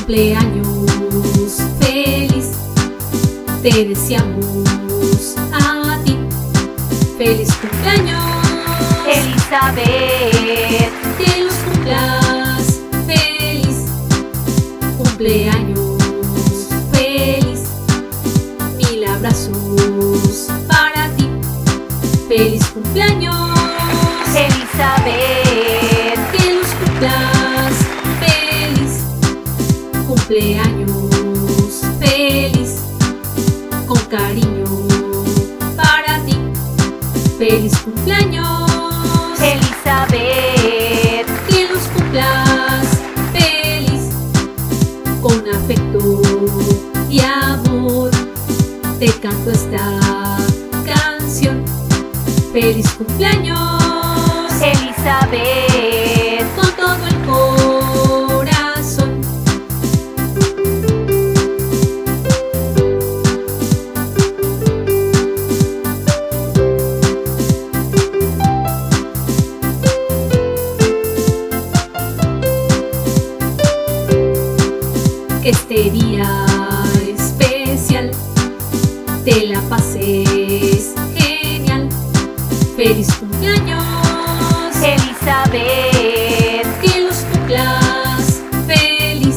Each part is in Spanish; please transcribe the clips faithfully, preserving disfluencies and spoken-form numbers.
Cumpleaños feliz, te deseamos a ti. Feliz cumpleaños, Elizabeth. que los cumplas feliz. Cumpleaños feliz, mil abrazos para ti. Feliz cumpleaños, Elizabeth. que los cumplas feliz. Cumpleaños feliz, con cariño para ti. Feliz cumpleaños, Elizabeth. que los cumplas feliz, con afecto y amor. Te canto esta canción. Feliz cumpleaños, Elizabeth. con todo el corazón. Que este día especial te la pases genial. Feliz cumpleaños, Elizabeth. que los cumplas feliz.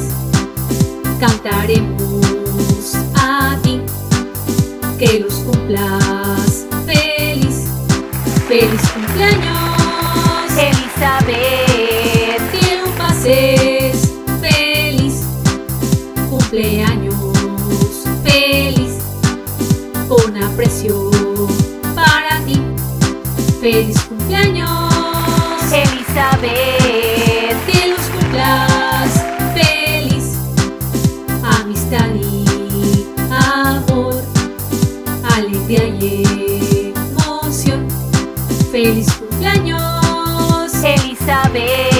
Cantaremos a ti, que los cumplas feliz. Feliz cumpleaños, Elizabeth. que lo pases feliz. Cumpleaños feliz, con aprecio para ti. Feliz cumpleaños, Elizabeth. que los cumplas feliz. Amistad y amor, alegría y emoción. Feliz cumpleaños, Elizabeth.